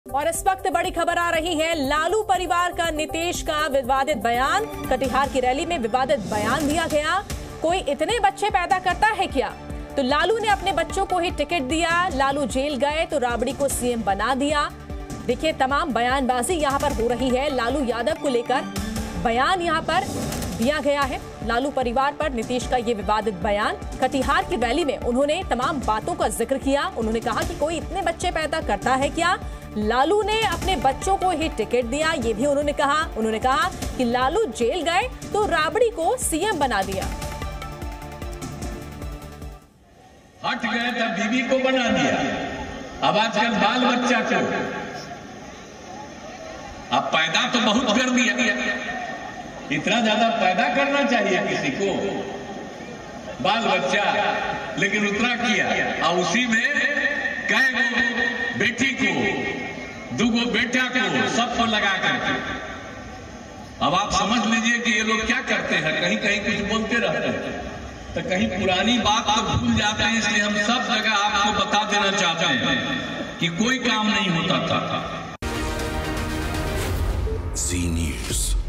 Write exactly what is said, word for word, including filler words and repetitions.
और इस वक्त बड़ी खबर आ रही है, लालू परिवार का नीतीश का विवादित बयान। कटिहार की रैली में विवादित बयान दिया गया। कोई इतने बच्चे पैदा करता है क्या? तो लालू ने अपने बच्चों को ही टिकट दिया। लालू जेल गए तो राबड़ी को सीएम बना दिया। देखिए, तमाम बयानबाजी यहां पर हो रही है। लालू यादव को लेकर बयान यहां पर दिया गया है। लालू परिवार पर नीतीश का ये विवादित बयान। कटिहार की रैली में उन्होंने तमाम बातों का जिक्र किया। उन्होंने कहा कि कोई इतने बच्चे पैदा करता है क्या? लालू ने अपने बच्चों को ही टिकट दिया, ये भी उन्होंने कहा। उन्होंने कहा कि लालू जेल गए तो राबड़ी को सीएम बना दिया। हट गए तब बीबी को बना दिया। अब आजकल बाल बच्चा को अब पैदा तो बहुत कर दिया। इतना ज्यादा पैदा करना चाहिए किसी को, बाल बच्चा, लेकिन उतना किया। और उसी में कई गो बेटी को, दूगो बेटा को, सबको लगा करके। अब आप समझ लीजिए कि ये लोग क्या करते हैं। कहीं कहीं कुछ बोलते रहते हैं तो कहीं पुरानी बात तो भूल जाते हैं। इसलिए हम सब जगह आपको बता देना चाहते हैं कि कोई काम नहीं होता था। जी न्यूज़।